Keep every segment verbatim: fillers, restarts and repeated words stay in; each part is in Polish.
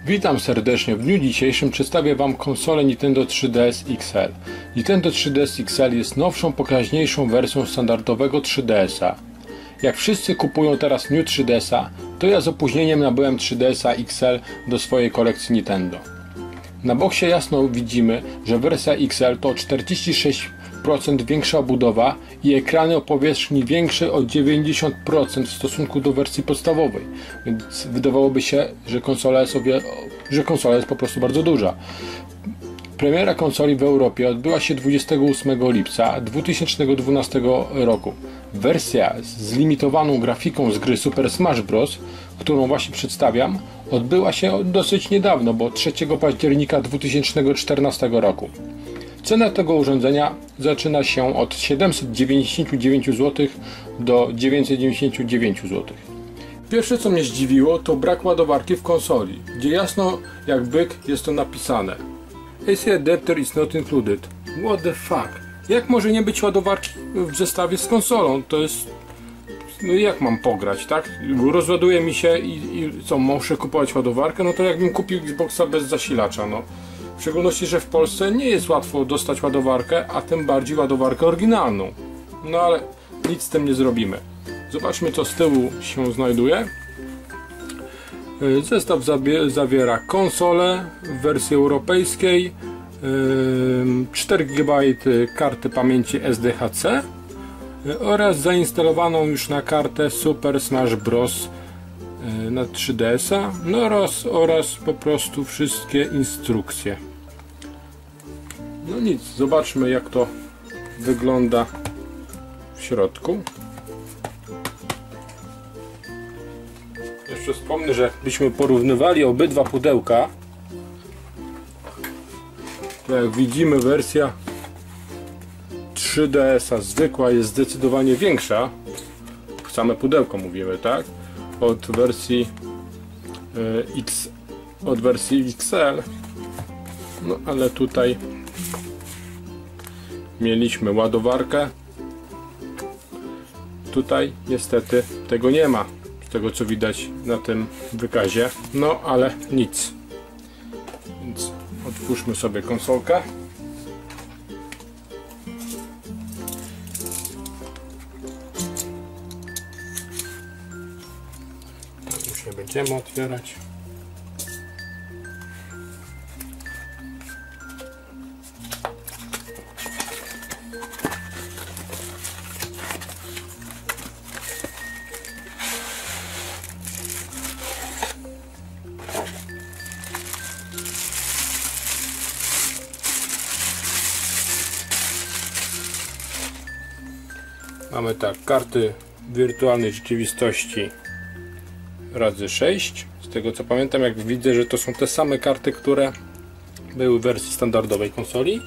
Witam serdecznie. W dniu dzisiejszym przedstawię Wam konsolę Nintendo trzy D S X L. Nintendo trzy D S X L jest nowszą, pokaźniejszą wersją standardowego trzy D S a. Jak wszyscy kupują teraz New trzy D S a, to ja z opóźnieniem nabyłem trzy D S a X L do swojej kolekcji Nintendo. Na boksie jasno widzimy, że wersja X L to czterdzieści sześć procent większa obudowa i ekrany o powierzchni większej o dziewięćdziesiąt procent w stosunku do wersji podstawowej, więc wydawałoby się, że konsola jest, o wie... że konsola jest po prostu bardzo duża. Premiera konsoli w Europie odbyła się dwudziestego ósmego lipca dwa tysiące dwunastego roku. Wersja z limitowaną grafiką z gry Super Smash Bros., którą właśnie przedstawiam, odbyła się dosyć niedawno, bo trzeciego października dwa tysiące czternastego roku. Cena tego urządzenia zaczyna się od siedemset dziewięćdziesiąt dziewięć złotych do dziewięćset dziewięćdziesiąt dziewięć złotych. Pierwsze, co mnie zdziwiło, to brak ładowarki w konsoli, gdzie jasno jak byk jest to napisane: A C adapter is not included. What the fuck? Jak może nie być ładowarki w zestawie z konsolą? To jest... No jak mam pograć, tak? Rozładuje mi się i, i co, muszę kupować ładowarkę? No to jakbym kupił Xboxa bez zasilacza, no. W szczególności, że w Polsce nie jest łatwo dostać ładowarkę, a tym bardziej ładowarkę oryginalną. No ale nic z tym nie zrobimy. Zobaczmy, co z tyłu się znajduje. Zestaw zawiera konsolę w wersji europejskiej, cztery gigabajty karty pamięci S D H C oraz zainstalowaną już na kartę Super Smash Bros. Na trzy D S a, no oraz, oraz po prostu wszystkie instrukcje. No nic, zobaczmy, jak to wygląda w środku. Jeszcze wspomnę, że jakbyśmy porównywali obydwa pudełka, to jak widzimy, wersja trzy D S a zwykła jest zdecydowanie większa, same pudełko mówimy, tak? Od wersji y, X, od wersji X L. No ale tutaj mieliśmy ładowarkę. Tutaj niestety tego nie ma, z tego co widać na tym wykazie. No ale nic. Więc otwórzmy sobie konsolkę. Już nie będziemy otwierać. Mamy tak, karty wirtualnej rzeczywistości razy sześć. Z tego co pamiętam, jak widzę, że to są te same karty, które były w wersji standardowej konsoli.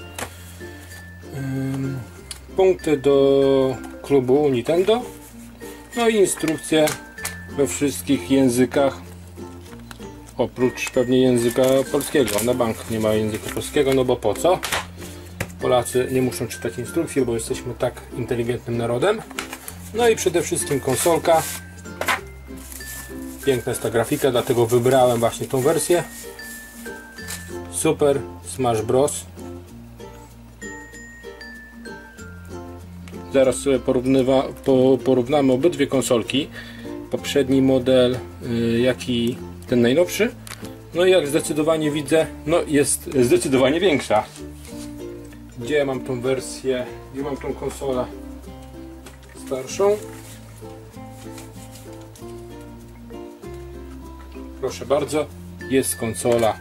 Punkty do klubu Nintendo. No i instrukcje we wszystkich językach, oprócz pewnie języka polskiego. Na bank nie ma języka polskiego, no bo po co? Polacy nie muszą czytać instrukcji, bo jesteśmy tak inteligentnym narodem. No i przede wszystkim konsolka. Piękna jest ta grafika, dlatego wybrałem właśnie tą wersję Super Smash Bros. Zaraz sobie porównywa, po, porównamy obydwie konsolki. Poprzedni model, yy, jak i ten najnowszy. No i jak zdecydowanie widzę, no jest zdecydowanie większa. Gdzie mam tą wersję, gdzie mam tą konsolę starszą? Proszę bardzo, jest konsola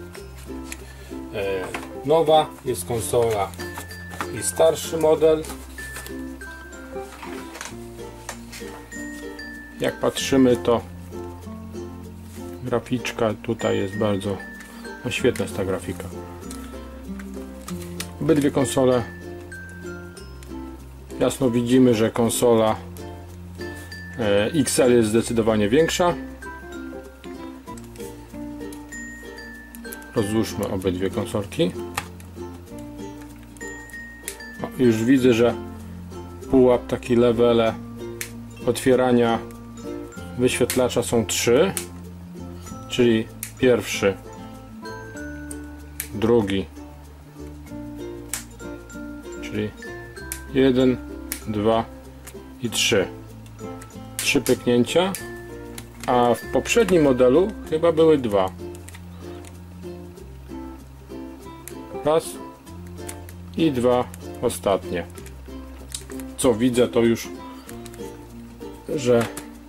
e, nowa, jest konsola i starszy model. Jak patrzymy, to graficzka tutaj jest bardzo, no świetna jest ta grafika. Obydwie konsole, jasno widzimy, że konsola e, X L jest zdecydowanie większa. Rozłóżmy obydwie konsolki. O, już widzę, że pułap, taki levele otwierania wyświetlacza są trzy, czyli pierwszy drugi, czyli jeden, dwa i trzy. Trzy pyknięcia, a w poprzednim modelu chyba były dwa. Raz i dwa ostatnie. Co widzę, to już, że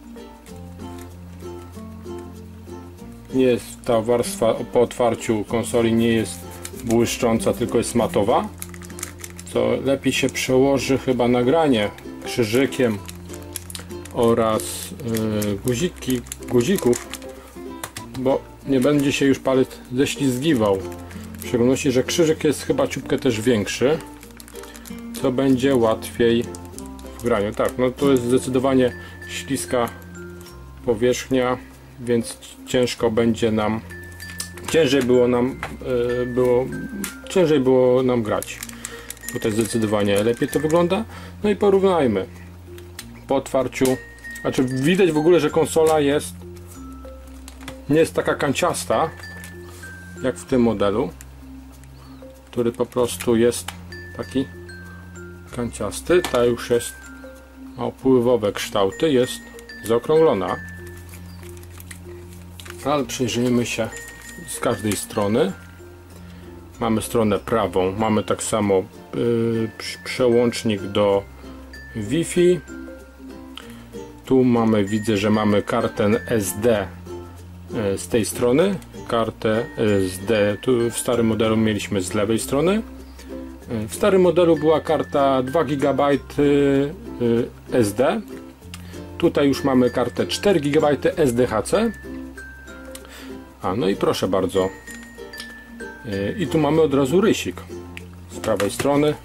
nie jest ta warstwa po otwarciu konsoli nie jest błyszcząca, tylko jest matowa, co lepiej się przełoży chyba nagranie krzyżykiem oraz yy, guziki, guzików, bo nie będzie się już palec ześlizgiwał. W szczególności, że krzyżyk jest chyba ciupkę też większy, to będzie łatwiej w graniu. Tak, no to jest zdecydowanie śliska powierzchnia, więc ciężko będzie nam, ciężej było nam, yy, było, ciężej było nam grać. Tutaj zdecydowanie lepiej to wygląda. No i porównajmy. Po otwarciu, znaczy widać w ogóle, że konsola jest nie jest taka kanciasta jak w tym modelu, który po prostu jest taki kanciasty. Ta już jest, ma opływowe kształty, jest zaokrąglona. Ale przyjrzyjmy się z każdej strony. Mamy stronę prawą, mamy tak samo yy, przełącznik do Wi-Fi. Tu mamy, widzę, że mamy kartę S D yy, z tej strony. Kartę S D tu w starym modelu mieliśmy z lewej strony. Yy, w starym modelu była karta dwa gigabajty yy, S D. Tutaj już mamy kartę cztery gigabajty S D H C. A no i proszę bardzo. Yy, I tu mamy od razu rysik. Z prawej strony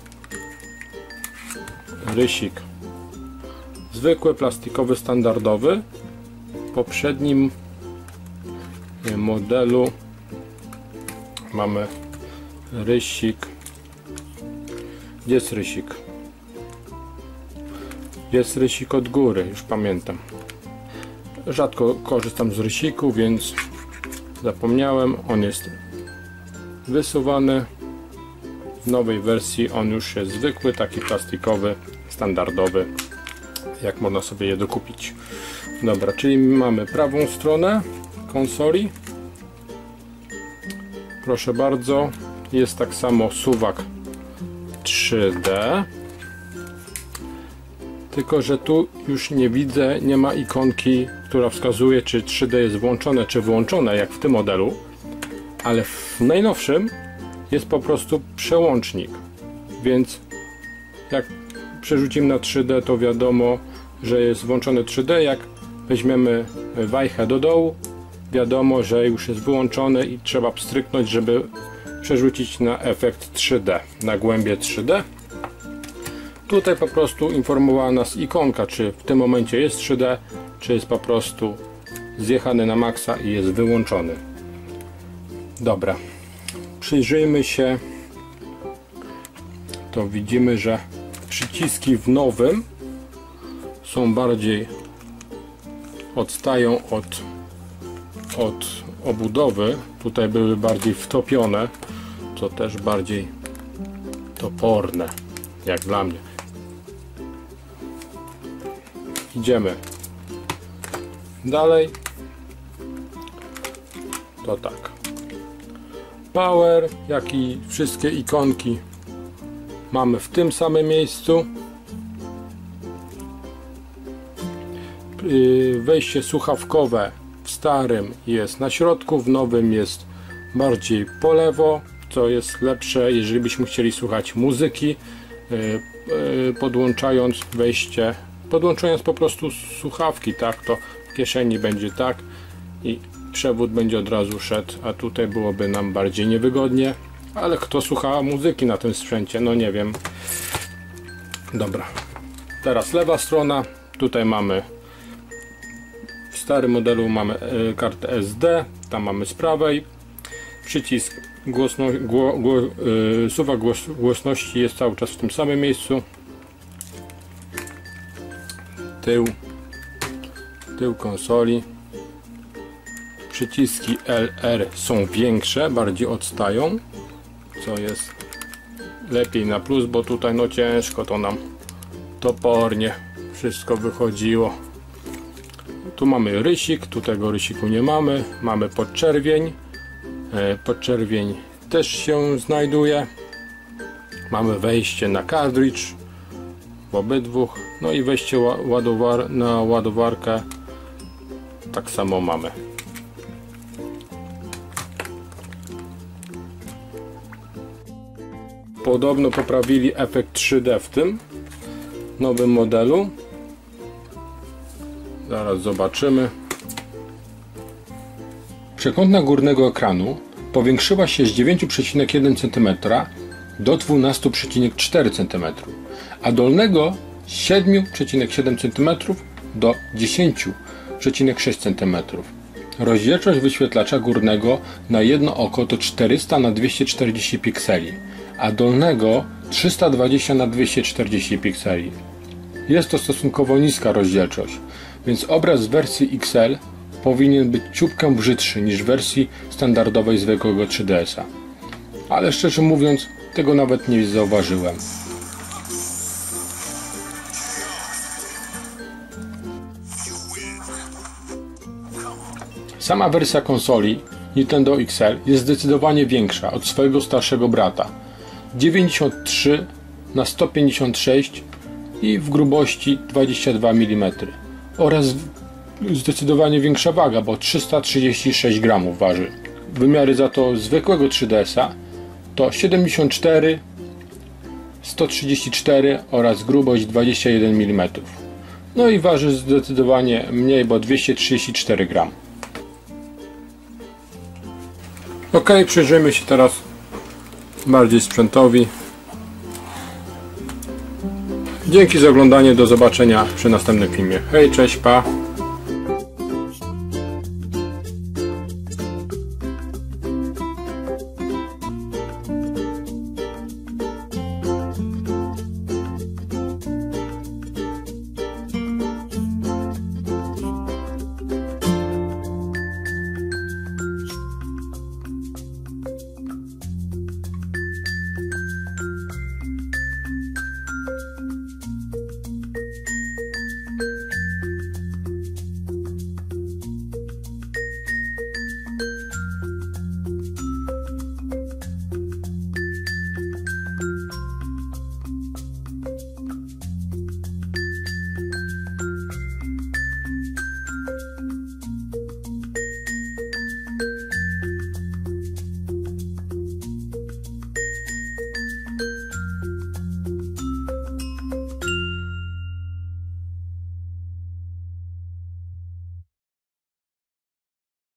rysik zwykły, plastikowy, standardowy. W poprzednim modelu mamy rysik. Gdzie jest rysik? Jest rysik od góry, już pamiętam. Rzadko korzystam z rysiku, więc zapomniałem. On jest wysuwany. W nowej wersji on już jest zwykły, taki plastikowy, standardowy, jak można sobie je dokupić. Dobra, czyli mamy prawą stronę konsoli. Proszę bardzo, jest tak samo suwak trzy D, tylko że tu już nie widzę, nie ma ikonki, która wskazuje, czy trzy D jest włączone czy wyłączone, jak w tym modelu, ale w najnowszym jest po prostu przełącznik, więc jak przerzucimy na trzy D, to wiadomo, że jest włączone trzy D. Jak weźmiemy wajchę do dołu, wiadomo, że już jest wyłączony i trzeba pstryknąć, żeby przerzucić na efekt trzy D, na głębie trzy D. Tutaj po prostu informowała nas ikonka, czy w tym momencie jest trzy D, czy jest po prostu zjechany na maksa i jest wyłączony. Dobra, przyjrzyjmy się. To widzimy, że przyciski w nowym są bardziej, odstają od, od obudowy. Tutaj były bardziej wtopione, co też bardziej toporne, jak dla mnie. Idziemy dalej. To tak. Power, jak i wszystkie ikonki mamy w tym samym miejscu. Wejście słuchawkowe w starym jest na środku, w nowym jest bardziej po lewo, co jest lepsze, jeżeli byśmy chcieli słuchać muzyki, podłączając wejście, podłączając po prostu słuchawki, tak, to w kieszeni będzie tak i przewód będzie od razu szedł, a tutaj byłoby nam bardziej niewygodnie, ale kto słucha muzyki na tym sprzęcie, no nie wiem. Dobra, teraz lewa strona, tutaj mamy w starym modelu mamy kartę S D, tam mamy z prawej przycisk głośno, gło, gło, yy, suwak głos, głośności jest cały czas w tym samym miejscu. Tył, tył konsoli. Przyciski L R są większe, bardziej odstają. co jest lepiej na plus, bo tutaj no ciężko to nam topornie wszystko wychodziło. Tu mamy rysik, tu tego rysiku nie mamy, mamy podczerwień, podczerwień też się znajduje, mamy wejście na cartridge w obydwu, no i wejście ładowar na ładowarkę tak samo mamy. Podobno poprawili efekt trzy D w tym nowym modelu. Zaraz zobaczymy. Przekątna górnego ekranu powiększyła się z dziewięć przecinek jeden centymetra do dwanaście przecinek cztery centymetra, a dolnego z siedem przecinek siedem centymetra do dziesięć przecinek sześć centymetra. Rozdzielczość wyświetlacza górnego na jedno oko to czterysta na dwieście czterdzieści pikseli, a dolnego trzysta dwadzieścia na dwieście czterdzieści pikseli. Jest to stosunkowo niska rozdzielczość, więc obraz w wersji X L powinien być ciupkę brzydszy niż w wersji standardowej zwykłego trzy D S a. Ale szczerze mówiąc, tego nawet nie zauważyłem. Sama wersja konsoli Nintendo X L jest zdecydowanie większa od swojego starszego brata. dziewięćdziesiąt trzy na sto pięćdziesiąt sześć i w grubości dwadzieścia dwa milimetry oraz zdecydowanie większa waga, bo trzysta trzydzieści sześć gramów waży. Wymiary za to zwykłego trzy D S a to siedemdziesiąt cztery, sto trzydzieści cztery oraz grubość dwadzieścia jeden milimetrów. No i waży zdecydowanie mniej, bo dwieście trzydzieści cztery gramy. Ok, przyjrzyjmy się teraz bardziej sprzętowi. Dzięki za oglądanie, do zobaczenia przy następnym filmie. Hej, cześć, pa!